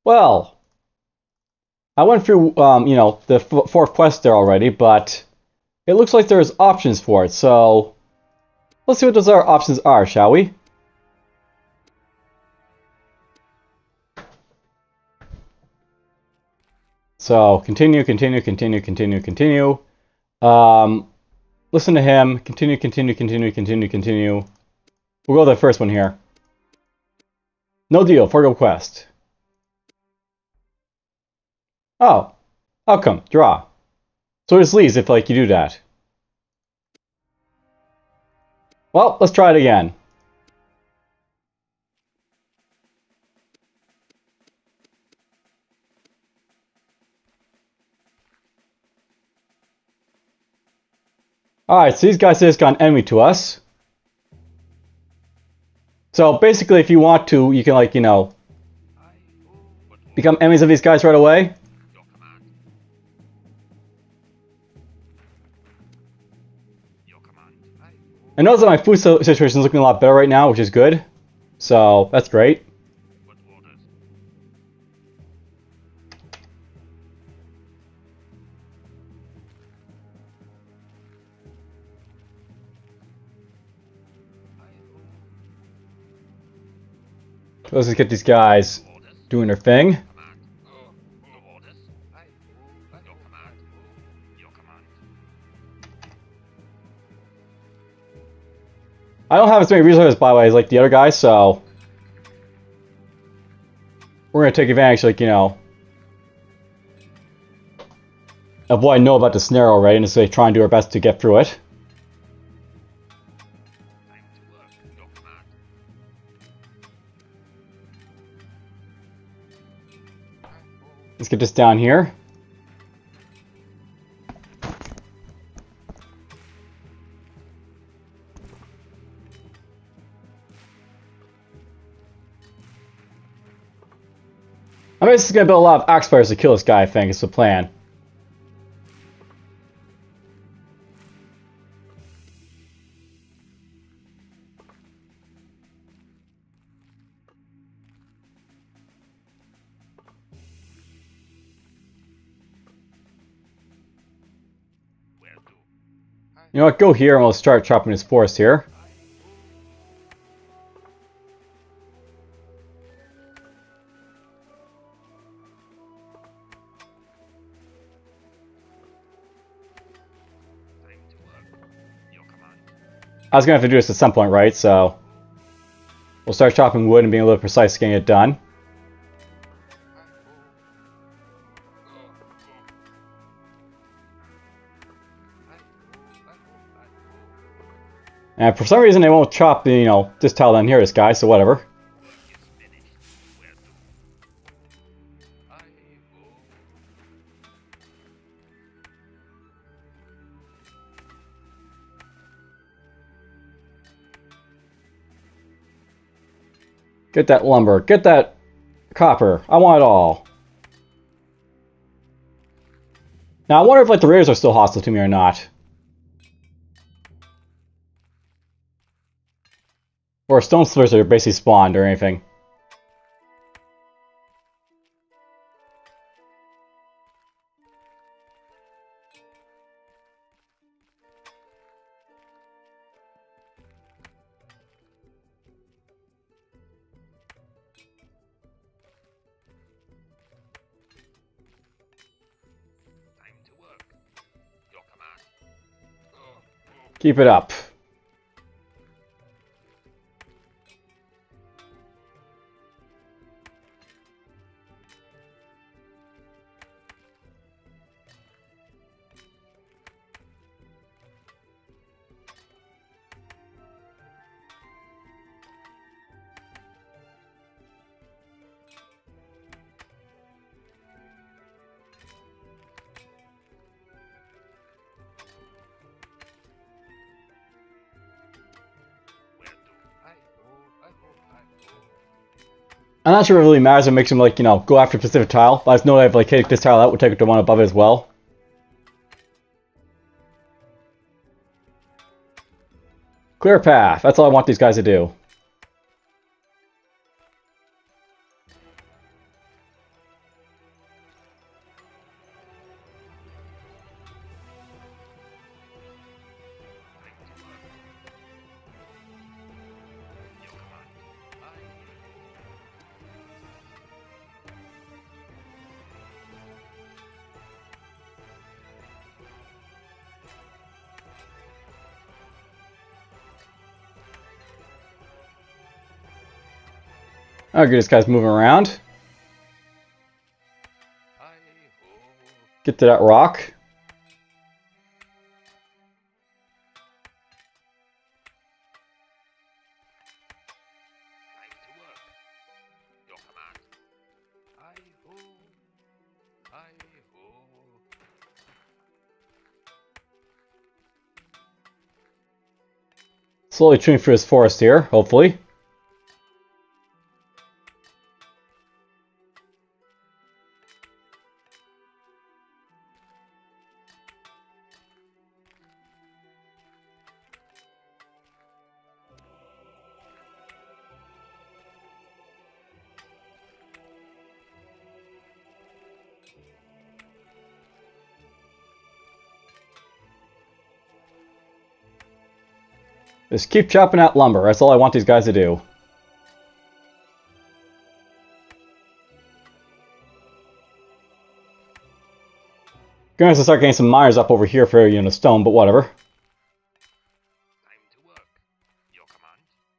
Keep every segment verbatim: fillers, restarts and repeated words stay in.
Well, I went through, um, you know, the f fourth quest there already, but it looks like there's options for it, so let's see what those other options are, shall we? So, continue, continue, continue, continue, continue. Um, listen to him. Continue, continue, continue, continue, continue. We'll go to the first one here. No deal, forgo quest. Oh, outcome, draw. So it just leaves if, like, you do that. Well, let's try it again. Alright, so these guys just got an enemy to us. So basically, if you want to, you can, like, you know, become enemies of these guys right away. I notice that my food situation is looking a lot better right now, which is good. So, that's great. Let's just get these guys doing their thing. I don't have as many resources, by the way, as like the other guys, so we're gonna take advantage, like, you know, of what I know about the scenario already, and just like, try and do our best to get through it. Let's get this down here. I mean, this is going to build a lot of axe fires to kill this guy, I think. It's the plan. You know what, go here and we'll start chopping his forest here. I was going to have to do this at some point, right? So we'll start chopping wood and being a little precise getting it done. And for some reason they won't chop the, you know, this tile down here, this guy, so whatever. Get that lumber, get that copper, I want it all. Now I wonder if like the raiders are still hostile to me or not. Or stone slitters are basically spawned or anything. Keep it up. I'm not sure if it really matters if it makes him, like, you know, go after a specific tile. But I just know that if, like, take this tile out, we'll take it to one above it as well. Clear path. That's all I want these guys to do. Okay, this guy's moving around. Get to that rock. Slowly chewing through this forest here, hopefully. Just keep chopping out lumber. That's all I want these guys to do. Gonna have to start getting some miners up over here for, you know, stone, but whatever. Time to work. Your command.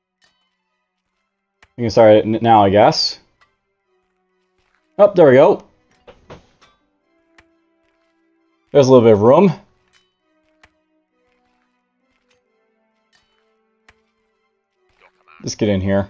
You can start it now, I guess. Oh, there we go. There's a little bit of room. Just get in here.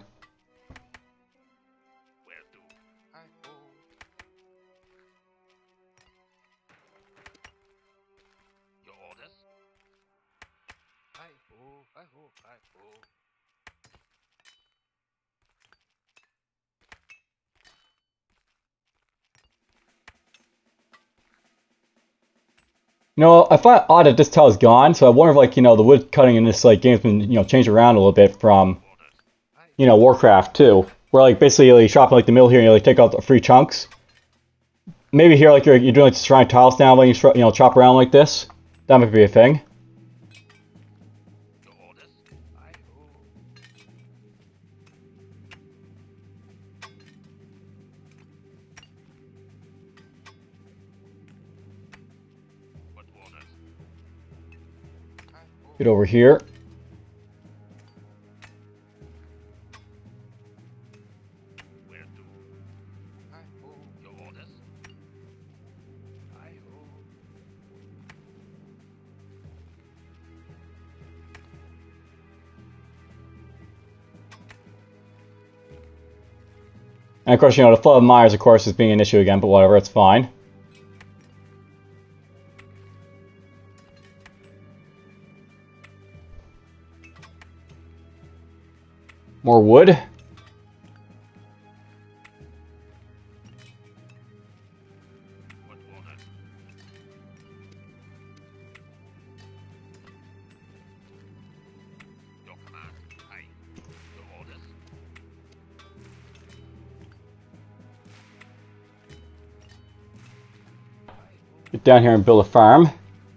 You know, I find it odd that this tile is gone, so I wonder if, like, you know, the wood cutting in this, like, game's been, you know, changed around a little bit from, you know, Warcraft two. Where, like, basically, like, you shop in, like, the middle here and you, like, take out the free chunks. Maybe here, like, you're, you're doing, like, shrine tiles now, when you, you know, chop around like this. That might be a thing. Get over here. And of course, you know, the flood of miners, of course, is being an issue again, but whatever, it's fine. More wood. Get down here and build a farm.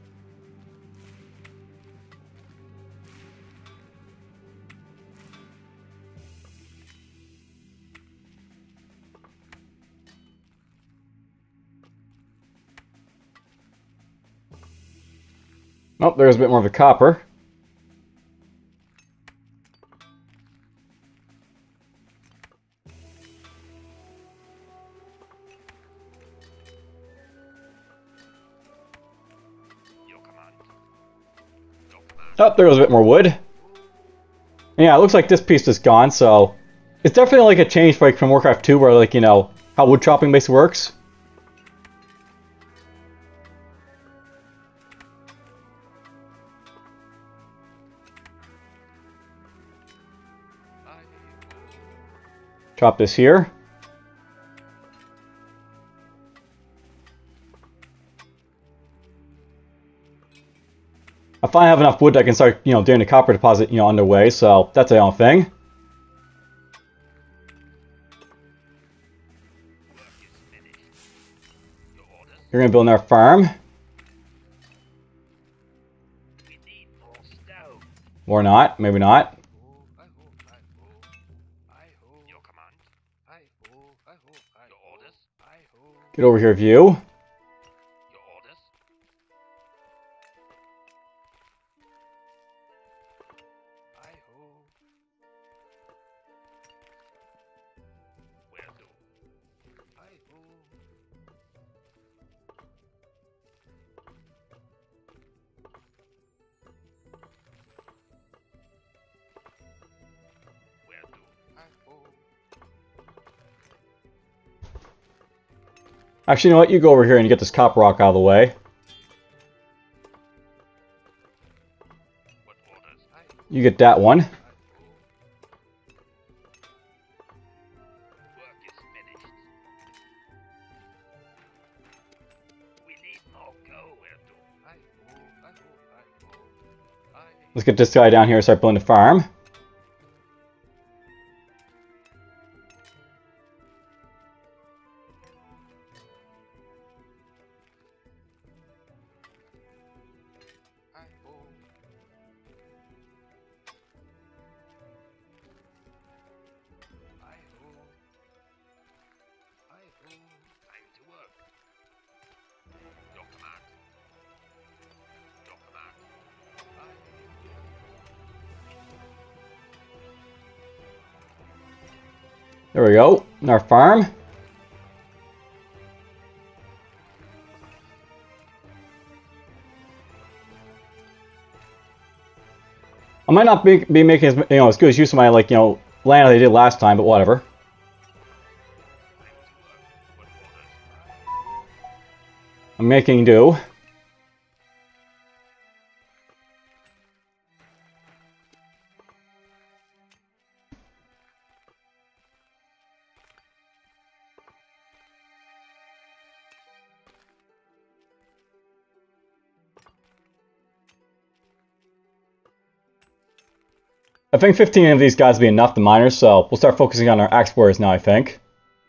Oh, there's a bit more of the copper. Oh, there goes a bit more wood. And yeah, it looks like this piece is gone, so it's definitely like a change, like, from Warcraft two, where, like, you know, how wood chopping basically works. Chop this here. I finally have enough wood that I can start, you know, doing the copper deposit, you know, underway, so that's a own thing. You're gonna build another farm. Or not, maybe not. Get over here, view. Actually, you know what? You go over here and you get this copper rock out of the way. You get that one. Let's get this guy down here and start building the farm. There we go, in our farm. I might not be, be making as, you know, as good as use of my, like, you know, land as I did last time, but whatever. I'm making do. I think fifteen of these guys will be enough, the miners, so we'll start focusing on our axe warriors now, I think.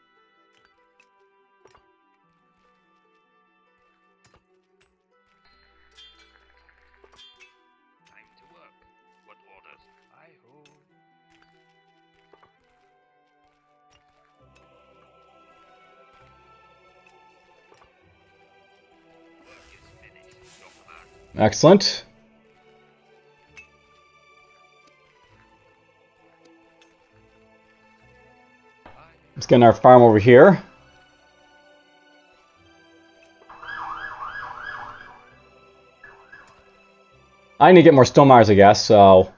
Excellent. Let's get our farm over here. I need to get more stone miners, I guess, so...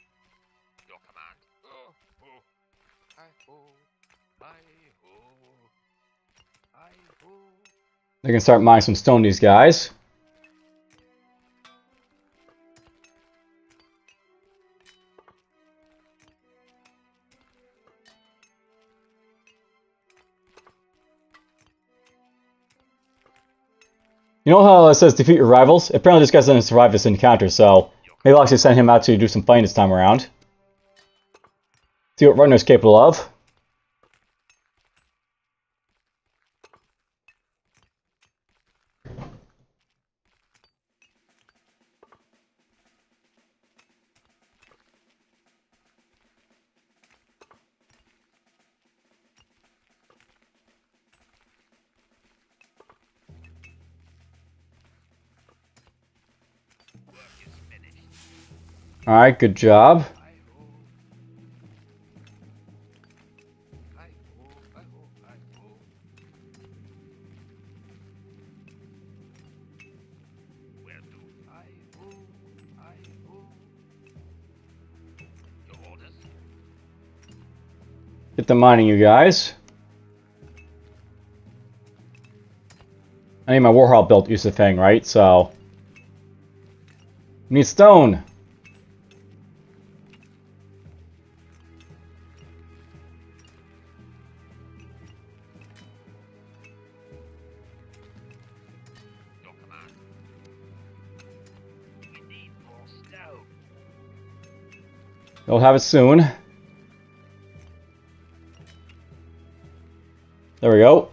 They can start mining some stone, these guys. You know how it says defeat your rivals? Apparently this guy's gonna survive this encounter, so maybe I'll actually send him out to do some fighting this time around. See what Runner's capable of. Alright, good job. Get the mining, you guys. I need my Warhol built, use the thing, right? So... need stone! We'll have it soon. There we go.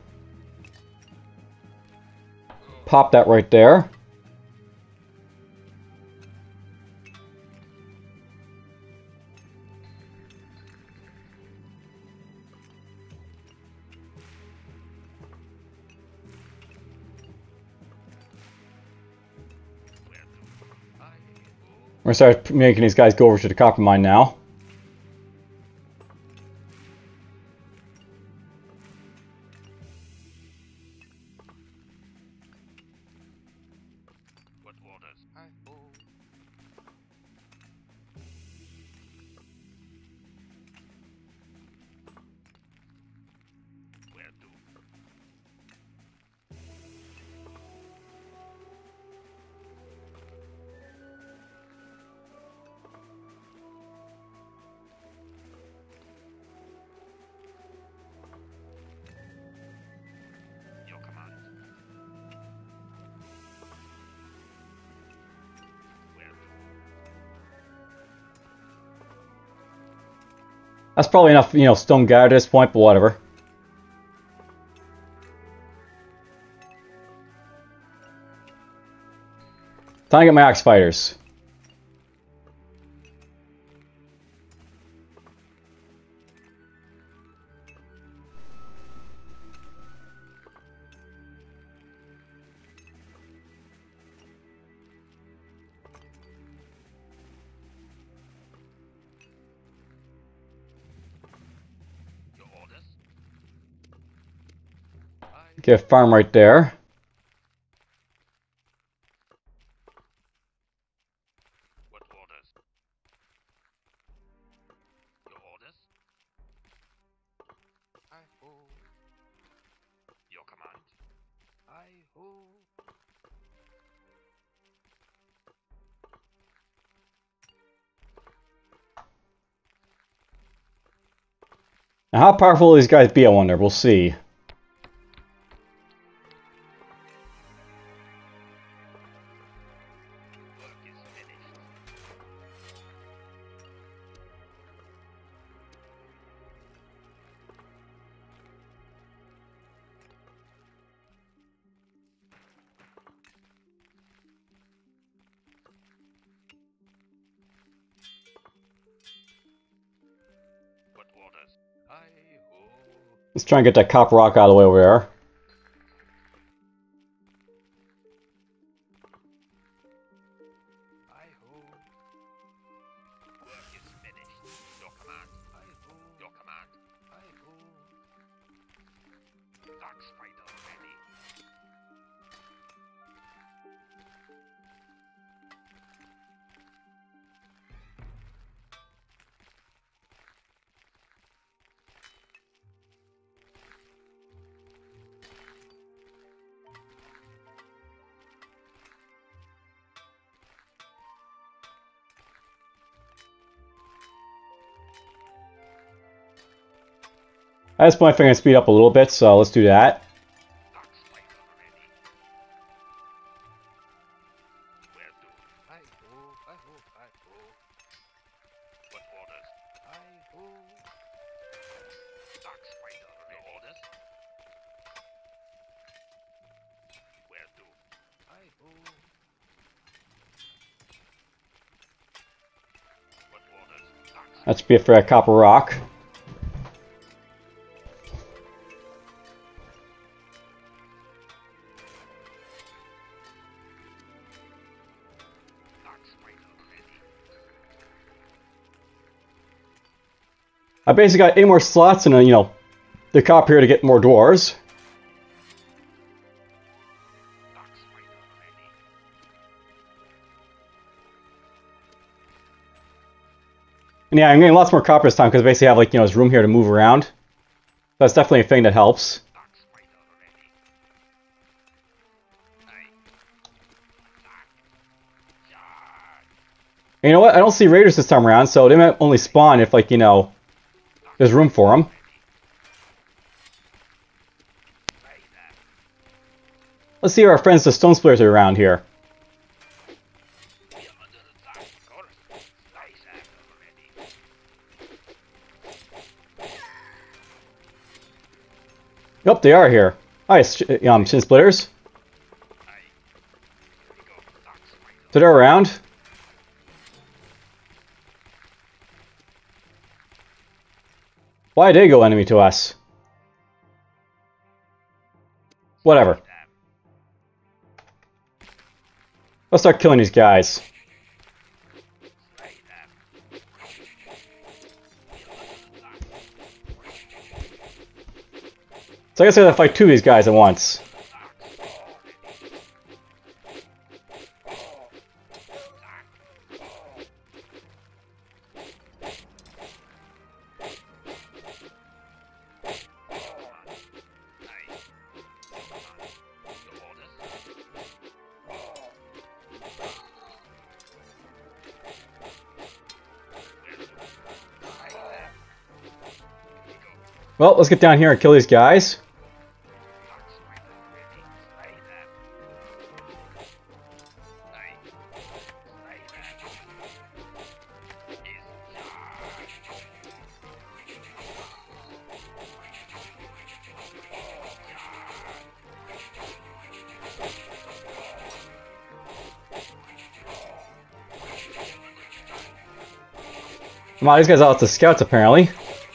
Pop that right there. We're gonna start making these guys go over to the copper mine now. That's probably enough, you know, stone guard at this point, but whatever. Time to get my axe fighters. Get a farm right there. What orders? Your orders? I ho. Your command? I ho. Now, how powerful will these guys be, I wonder? We'll see. Let's try and get that copper rock out of the way over there. At this point, I think I can speed up a little bit, so let's do that. That should be it for that copper rock. I basically got eight more slots and, uh, you know, the copper here to get more doors. And yeah, I'm getting lots more copper this time because I basically have, like, you know, this room here to move around. That's definitely a thing that helps. And you know what? I don't see raiders this time around, so they might only spawn if, like, you know, there's room for them. Let's see if our friends the stone splitters are around here. Yep, they are here. Hi, um, shin splitters. So they're around. Why did they go enemy to us? Whatever. Let's start killing these guys. So I guess I gotta fight two of these guys at once. Well, let's get down here and kill these guys. Wow, these guys are out to scouts apparently.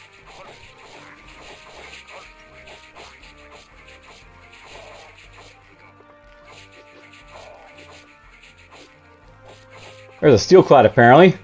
There's a steel clad apparently.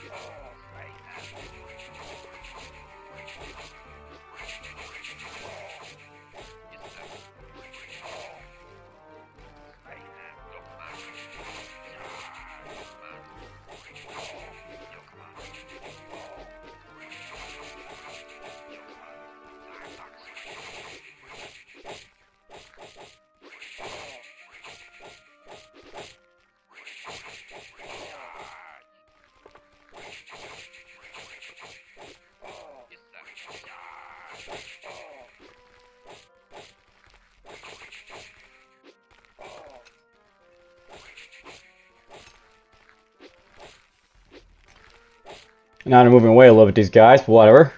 Now they're moving away a little bit, these guys, but whatever.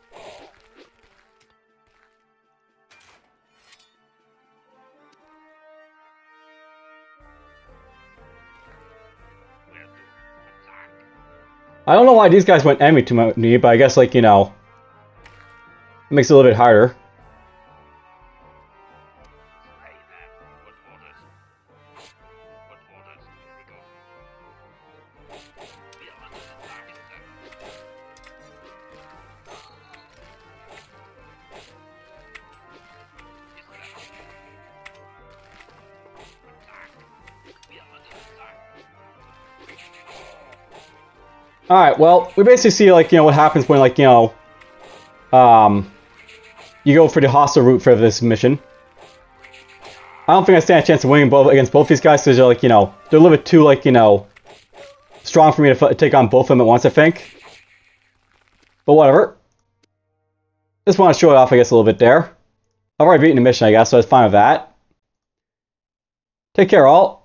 I don't know why these guys went enemy to me, but I guess, like, you know, it makes it a little bit harder. Alright, well, we basically see, like, you know, what happens when, like, you know, um, you go for the hostile route for this mission. I don't think I stand a chance of winning both against both these guys, because they're, like, you know, they're a little bit too, like, you know, strong for me to f take on both of them at once, I think. But whatever. Just want to show it off, I guess, a little bit there. I've already beaten the mission, I guess, so I was fine with that. Take care, all.